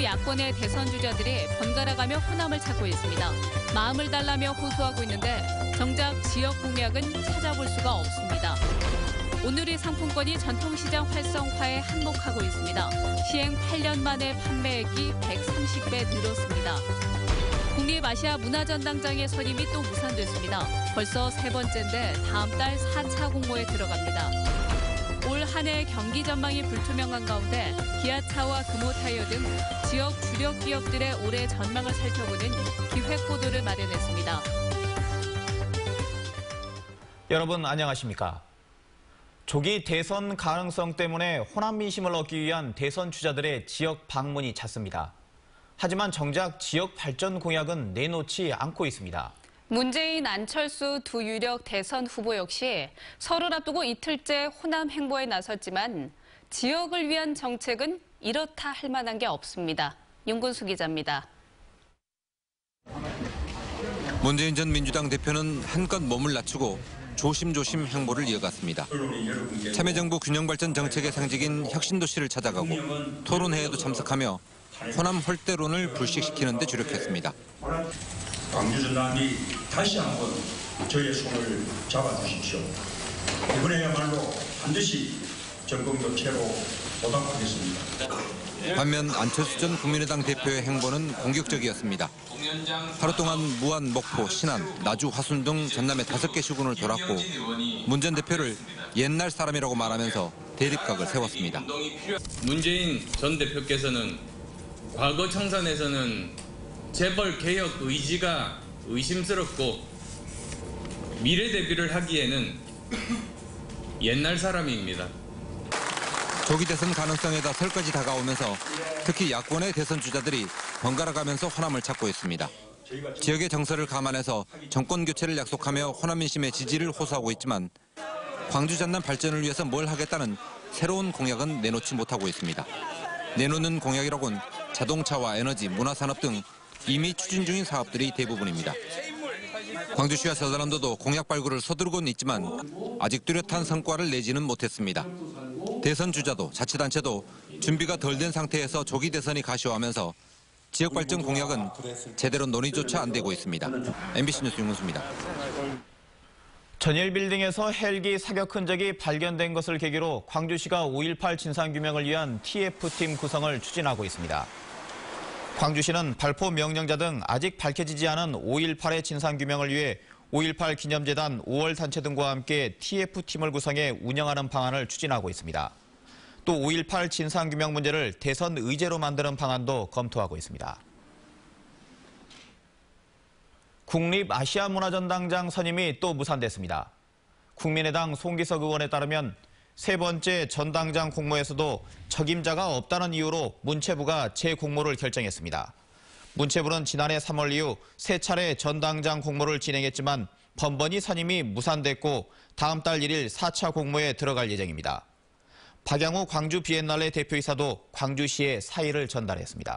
야권의 대선 주자들이 번갈아가며 호남을 찾고 있습니다. 마음을 달라며 호소하고 있는데 정작 지역 공약은 찾아볼 수가 없습니다. 오늘의 상품권이 전통시장 활성화에 한몫하고 있습니다. 시행 8년 만에 판매액이 130배 늘었습니다. 국립아시아문화전당장의 선임이 또 무산됐습니다. 벌써 세 번째인데 다음 달 4차 공모에 들어갑니다. 올 한 해 경기 전망이 불투명한 가운데 기아차와 금호타이어 등 지역 주력 기업들의 올해 전망을 살펴보는 기획 보도를 마련했습니다. 여러분 안녕하십니까? 조기 대선 가능성 때문에 호남 민심을 얻기 위한 대선 주자들의 지역 방문이 잦습니다. 하지만 정작 지역 발전 공약은 내놓지 않고 있습니다. 문재인, 안철수 두 유력 대선 후보 역시 설을 앞두고 이틀째 호남 행보에 나섰지만 지역을 위한 정책은 이렇다 할 만한 게 없습니다. 윤근수 기자입니다. 문재인 전 민주당 대표는 한껏 몸을 낮추고 조심조심 행보를 이어갔습니다. 참여정부 균형발전 정책의 상징인 혁신도시를 찾아가고 토론회에도 참석하며 호남 홀대론을 불식시키는 데 주력했습니다. 광주 전남이 다시 한번 저의 손을 잡아주십시오. 이번에야말로 반드시 정권 교체로 보답하겠습니다. 반면 안철수 전 국민의당 대표의 행보는 공격적이었습니다. 하루 동안 무안, 목포, 신안, 나주, 화순 등 전남의 5개 시군을 돌았고 문 전 대표를 옛날 사람이라고 말하면서 대립각을 세웠습니다. 문재인 전 대표께서는 과거 청산에서는 재벌 개혁 의지가 의심스럽고 미래 대비를 하기에는 옛날 사람입니다. 조기 대선 가능성에다 설까지 다가오면서 특히 야권의 대선 주자들이 번갈아가면서 호남을 찾고 있습니다. 지역의 정서를 감안해서 정권 교체를 약속하며 호남 민심의 지지를 호소하고 있지만 광주 전남 발전을 위해서 뭘 하겠다는 새로운 공약은 내놓지 못하고 있습니다. 내놓는 공약이라곤 자동차와 에너지, 문화산업 등 이미 추진 중인 사업들이 대부분입니다. 광주시와 전라남도도 공약 발굴을 서두르고는 있지만 아직 뚜렷한 성과를 내지는 못했습니다. 대선 주자도 자치단체도 준비가 덜 된 상태에서 조기 대선이 가시화하면서 지역 발전 공약은 제대로 논의조차 안 되고 있습니다. MBC 뉴스 윤근수입니다. 전일 빌딩에서 헬기 사격 흔적이 발견된 것을 계기로 광주시가 5.18 진상규명을 위한 TF팀 구성을 추진하고 있습니다. 광주시는 발포 명령자 등 아직 밝혀지지 않은 5.18의 진상규명을 위해 5.18 기념재단 5월 단체 등과 함께 TF팀을 구성해 운영하는 방안을 추진하고 있습니다. 또 5.18 진상규명 문제를 대선 의제로 만드는 방안도 검토하고 있습니다. 국립아시아문화전당장 선임이 또 무산됐습니다. 국민의당 송기석 의원에 따르면 세 번째 전당장 공모에서도 적임자가 없다는 이유로 문체부가 재공모를 결정했습니다. 문체부는 지난해 3월 이후 세 차례 전당장 공모를 진행했지만 번번이 선임이 무산됐고 다음 달 1일 4차 공모에 들어갈 예정입니다. 박양호 광주 비엔날레 대표이사도 광주시에 사의를 전달했습니다.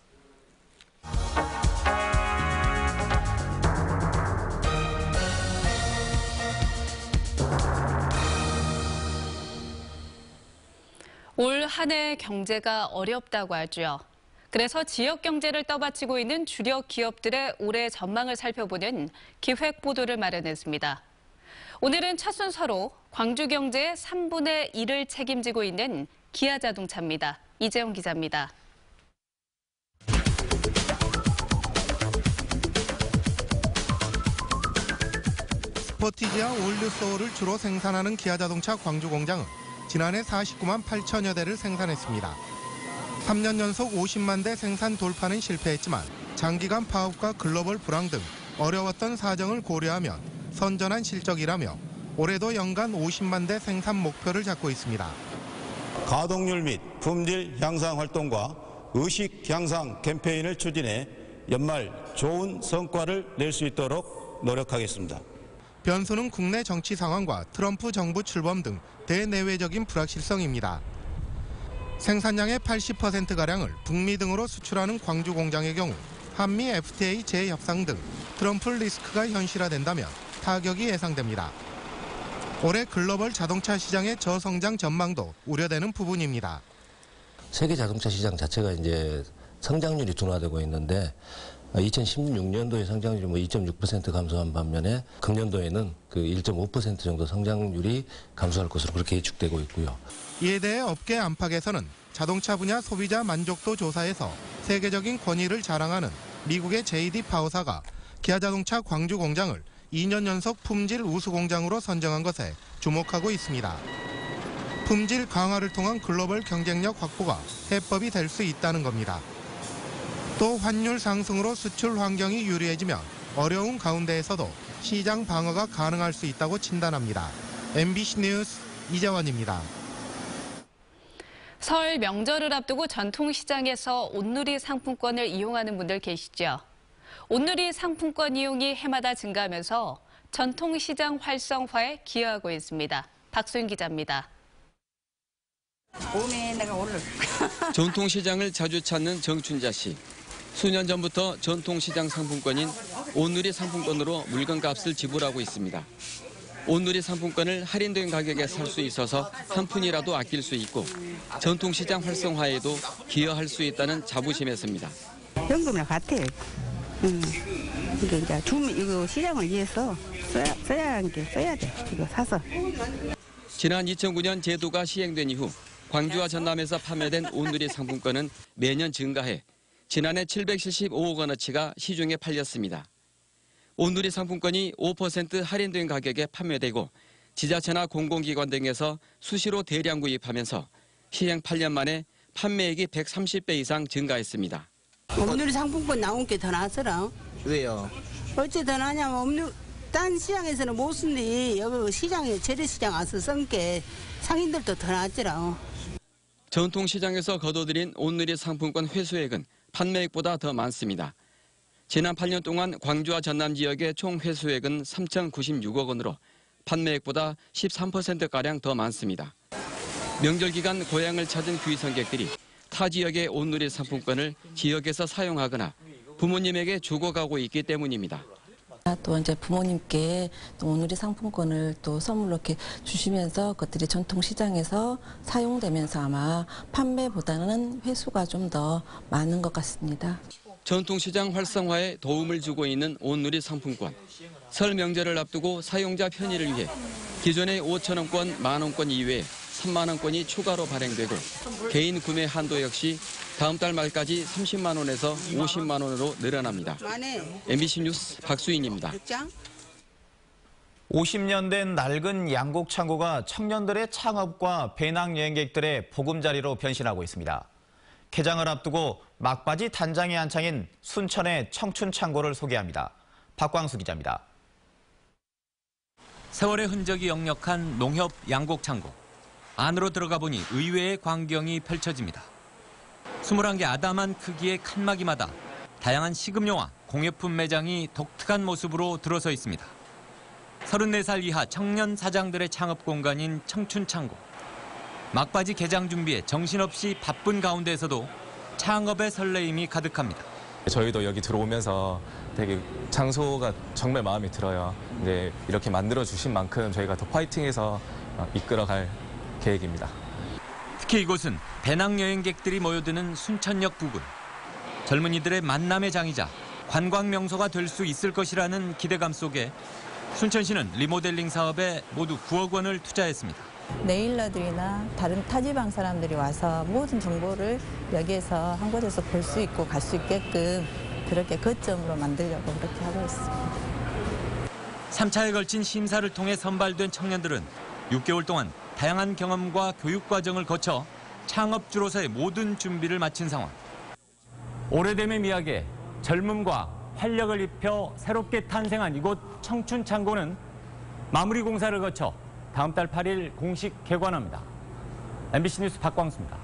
올 한 해 경제가 어렵다고 하죠. 그래서 지역 경제를 떠받치고 있는 주력 기업들의 올해 전망을 살펴보는 기획 보도를 마련했습니다. 오늘은 첫 순서로 광주 경제의 3분의 1을 책임지고 있는 기아자동차입니다. 이재용 기자입니다. 스포티지와 올류소를 주로 생산하는 기아자동차 광주 공장은 지난해 49만 8천여 대를 생산했습니다. 3년 연속 50만 대 생산 돌파는 실패했지만 장기간 파업과 글로벌 불황 등 어려웠던 사정을 고려하면 선전한 실적이라며 올해도 연간 50만 대 생산 목표를 잡고 있습니다. 가동률 및 품질 향상 활동과 의식 향상 캠페인을 추진해 연말 좋은 성과를 낼 수 있도록 노력하겠습니다. 변수는 국내 정치 상황과 트럼프 정부 출범 등 대내외적인 불확실성입니다. 생산량의 80%가량을 북미 등으로 수출하는 광주 공장의 경우 한미 FTA 재협상 등 트럼프 리스크가 현실화된다면 타격이 예상됩니다. 올해 글로벌 자동차 시장의 저성장 전망도 우려되는 부분입니다. 세계 자동차 시장 자체가 이제 성장률이 둔화되고 있는데 2016년도에 성장률이 2.6% 감소한 반면에 금년도에는 그 1.5% 정도 성장률이 감소할 것으로 그렇게 예측되고 있고요. 이에 대해 업계 안팎에서는 자동차 분야 소비자 만족도 조사에서 세계적인 권위를 자랑하는 미국의 JD 파워사가 기아자동차 광주 공장을 2년 연속 품질 우수 공장으로 선정한 것에 주목하고 있습니다. 품질 강화를 통한 글로벌 경쟁력 확보가 해법이 될 수 있다는 겁니다. 또 환율 상승으로 수출 환경이 유리해지면 어려운 가운데에서도 시장 방어가 가능할 수 있다고 진단합니다. MBC 뉴스 이재원입니다. 설 명절을 앞두고 전통시장에서 온누리 상품권을 이용하는 분들 계시죠? 온누리 상품권 이용이 해마다 증가하면서 전통시장 활성화에 기여하고 있습니다. 박소연 기자입니다. 몸에 내가 오를. 전통시장을 자주 찾는 정춘자 씨. 수년 전부터 전통시장 상품권인 온누리 상품권으로 물건값을 지불하고 있습니다. 온누리 상품권을 할인된 가격에 살 수 있어서 한 푼이라도 아낄 수 있고 전통시장 활성화에도 기여할 수 있다는 자부심했습니다. 현금이랑 같아요. 이게 이제 이거 시장을 위해서 써야 하는 게 써야 돼. 이거 사서. 지난 2009년 제도가 시행된 이후 광주와 전남에서 판매된 온누리 상품권은 매년 증가해 지난해 775억 원어치가 시중에 팔렸습니다. 온누리 상품권이 5% 할인된 가격에 판매되고 지자체나 공공기관 등에서 수시로 대량 구입하면서 시행 8년 만에 판매액이 130배 이상 증가했습니다. 온누리 상품권 나온 게 더 낫더라. 왜요? 어째 더 나냐면 딴 시장에서는 못 쓴데 여기 시장에 재래시장 와서 쓴 게 상인들도 더 낫더라. 전통시장에서 거둬들인 온누리 상품권 회수액은 판매액보다 더 많습니다. 지난 8년 동안 광주와 전남 지역의 총 회수액은 3,096억 원으로 판매액보다 13%가량 더 많습니다. 명절 기간 고향을 찾은 귀성객들이 타 지역의 온누리 상품권을 지역에서 사용하거나 부모님에게 주고 가고 있기 때문입니다. 또 이제 부모님께 또 온누리 상품권을 또 선물로 이렇게 주시면서 그것들이 전통시장에서 사용되면서 아마 판매보다는 회수가 좀 더 많은 것 같습니다. 전통시장 활성화에 도움을 주고 있는 온누리 상품권. 설 명절을 앞두고 사용자 편의를 위해 기존의 5,000원권, 만원권 이외에 3만 원권이 추가로 발행되고 개인 구매 한도 역시 다음 달 말까지 30만 원에서 50만 원으로 늘어납니다. MBC 뉴스 박수인입니다. 50년 된 낡은 양곡 창고가 청년들의 창업과 배낭 여행객들의 보금자리로 변신하고 있습니다. 개장을 앞두고 막바지 단장에 한창인 순천의 청춘 창고를 소개합니다. 박광수 기자입니다. 세월의 흔적이 역력한 농협 양곡 창고. 안으로 들어가 보니 의외의 광경이 펼쳐집니다. 21개 아담한 크기의 칸막이마다 다양한 식음료와 공예품 매장이 독특한 모습으로 들어서 있습니다. 34살 이하 청년 사장들의 창업 공간인 청춘 창고. 막바지 개장 준비에 정신없이 바쁜 가운데에서도 창업의 설레임이 가득합니다. 저희도 여기 들어오면서 되게 장소가 정말 마음에 들어요. 근데 이렇게 만들어주신 만큼 저희가 더 파이팅해서 이끌어갈 계획입니다. 특히 이곳은 배낭 여행객들이 모여드는 순천역 부근. 젊은이들의 만남의 장이자 관광 명소가 될 수 있을 것이라는 기대감 속에 순천시는 리모델링 사업에 모두 9억 원을 투자했습니다. 네일러들이나 다른 타지방 사람들이 와서 모든 정보를 여기에서 한 곳에서 볼 수 있고 갈 수 있게끔 그렇게 거점으로 만들려고 그렇게 하고 있습니다. 3차에 걸친 심사를 통해 선발된 청년들은 6개월 동안 다양한 경험과 교육 과정을 거쳐 창업주로서의 모든 준비를 마친 상황. 오래됨의 미학에 젊음과 활력을 입혀 새롭게 탄생한 이곳 청춘 창고는 마무리 공사를 거쳐 다음 달 8일 공식 개관합니다. MBC 뉴스 박광수입니다.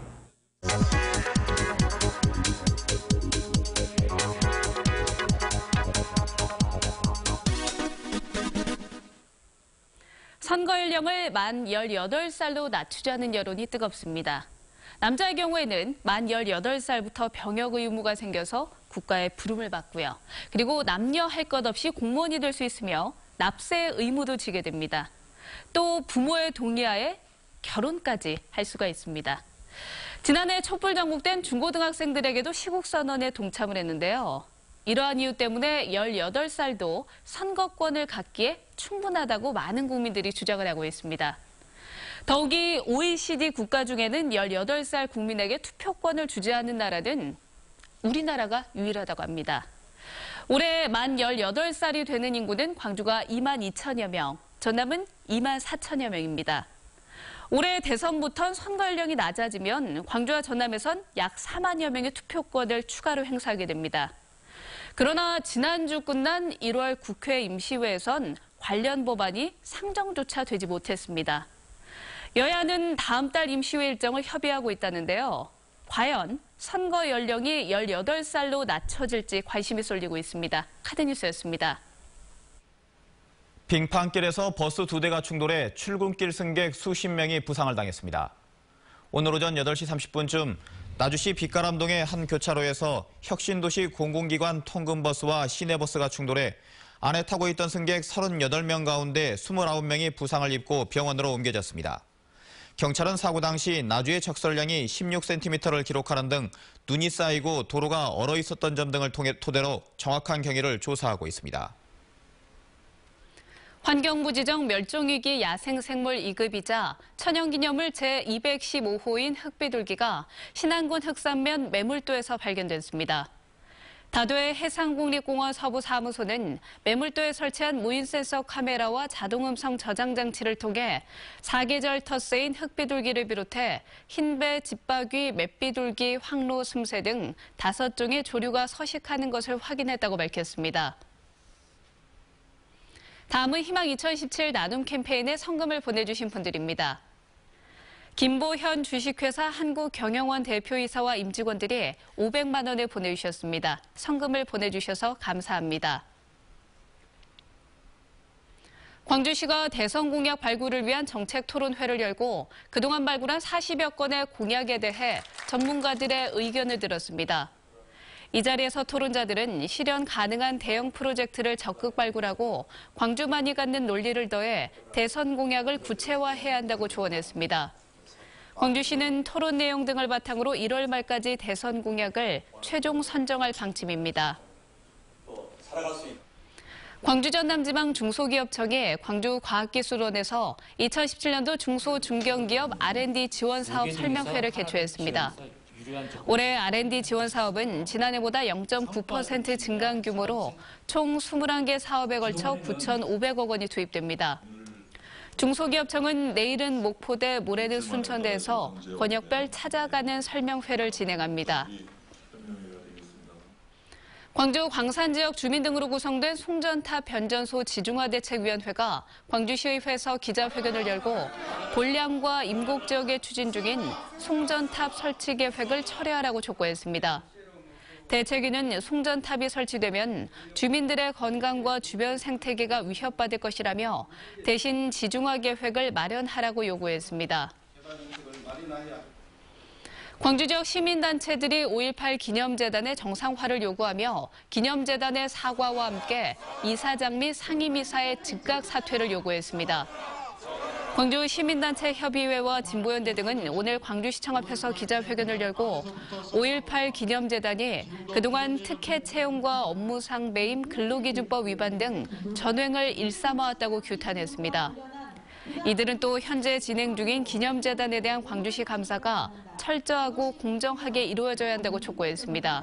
선거 연령을 만 18살로 낮추자는 여론이 뜨겁습니다. 남자의 경우에는 만 18살부터 병역 의무가 생겨서 국가의 부름을 받고요. 그리고 남녀 할 것 없이 공무원이 될 수 있으며 납세 의무도 지게 됩니다. 또 부모의 동의하에 결혼까지 할 수가 있습니다. 지난해 촛불 전국된 중고등학생들에게도 시국선언에 동참을 했는데요. 이러한 이유 때문에 18살도 선거권을 갖기에 충분하다고 많은 국민들이 주장을 하고 있습니다. 더욱이 OECD 국가 중에는 18살 국민에게 투표권을 주지 않는 나라는 우리나라가 유일하다고 합니다. 올해 만 18살이 되는 인구는 광주가 2만 2천여 명, 전남은 2만 4천여 명입니다. 올해 대선부터 선거 연령이 낮아지면 광주와 전남에선 약 4만여 명의 투표권을 추가로 행사하게 됩니다. 그러나 지난주 끝난 1월 국회 임시회에선 관련 법안이 상정조차 되지 못했습니다. 여야는 다음 달 임시회 일정을 협의하고 있다는데요. 과연 선거 연령이 18살로 낮춰질지 관심이 쏠리고 있습니다. 카드뉴스였습니다. 빙판길에서 버스 2대가 충돌해 출근길 승객 수십 명이 부상을 당했습니다. 오늘 오전 8시 30분쯤 나주시 빛가람동의 한 교차로에서 혁신도시 공공기관 통근버스와 시내버스가 충돌해 안에 타고 있던 승객 38명 가운데 29명이 부상을 입고 병원으로 옮겨졌습니다. 경찰은 사고 당시 나주의 적설량이 16cm를 기록하는 등 눈이 쌓이고 도로가 얼어 있었던 점 등을 토대로 정확한 경위를 조사하고 있습니다. 환경부 지정 멸종위기 야생생물 2급이자 천연기념물 제215호인 흑비둘기가 신안군 흑산면 매물도에서 발견됐습니다. 다도해 해상국립공원 서부사무소는 매물도에 설치한 무인 센서 카메라와 자동음성 저장 장치를 통해 사계절 텃새인 흑비둘기를 비롯해 흰배, 집바귀, 맷비둘기, 황로, 숨새 등 5종의 조류가 서식하는 것을 확인했다고 밝혔습니다. 다음은 희망 2017 나눔 캠페인에 성금을 보내주신 분들입니다. 김보현 주식회사 한국경영원 대표이사와 임직원들이 500만 원을 보내주셨습니다. 성금을 보내주셔서 감사합니다. 광주시가 대선 공약 발굴을 위한 정책 토론회를 열고 그동안 발굴한 40여 건의 공약에 대해 전문가들의 의견을 들었습니다. 이 자리에서 토론자들은 실현 가능한 대형 프로젝트를 적극 발굴하고 광주만이 갖는 논리를 더해 대선 공약을 구체화해야 한다고 조언했습니다. 광주시는 토론 내용 등을 바탕으로 1월 말까지 대선 공약을 최종 선정할 방침입니다. 광주 전남지방 중소기업청이 광주과학기술원에서 2017년도 중소중견기업 R&D 지원 사업 설명회를 개최했습니다. 올해 R&D 지원 사업은 지난해보다 0.9% 증가한 규모로 총 21개 사업에 걸쳐 9,500억 원이 투입됩니다. 중소기업청은 내일은 목포대, 모레는 순천대에서 권역별 찾아가는 설명회를 진행합니다. 광주 광산지역 주민 등으로 구성된 송전탑 변전소 지중화대책위원회가 광주시의회에서 기자회견을 열고 본량과 임곡 지역에 추진 중인 송전탑 설치 계획을 철회하라고 촉구했습니다. 대책위는 송전탑이 설치되면 주민들의 건강과 주변 생태계가 위협받을 것이라며 대신 지중화 계획을 마련하라고 요구했습니다. 광주 지역 시민단체들이 5.18 기념재단의 정상화를 요구하며 기념재단의 사과와 함께 이사장 및 상임이사의 즉각 사퇴를 요구했습니다. 광주 시민단체 협의회와 진보연대 등은 오늘 광주시청 앞에서 기자회견을 열고 5.18 기념재단이 그동안 특혜 채용과 업무상 배임, 근로기준법 위반 등 전횡을 일삼아왔다고 규탄했습니다. 이들은 또 현재 진행 중인 기념재단에 대한 광주시 감사가 철저하고 공정하게 이루어져야 한다고 촉구했습니다.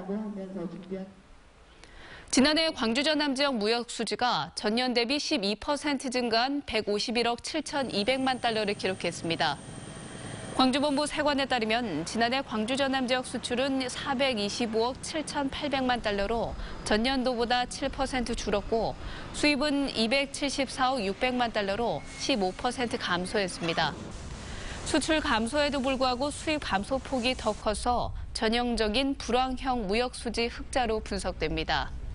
지난해 광주 전남 지역 무역 수지가 전년 대비 12% 증가한 151억 7,200만 달러를 기록했습니다. 광주본부 세관에 따르면 지난해 광주 전남 지역 수출은 425억 7,800만 달러로 전년도보다 7% 줄었고 수입은 274억 600만 달러로 15% 감소했습니다. 수출 감소에도 불구하고 수입 감소폭이 더 커서 전형적인 불황형 무역 수지 흑자로 분석됩니다.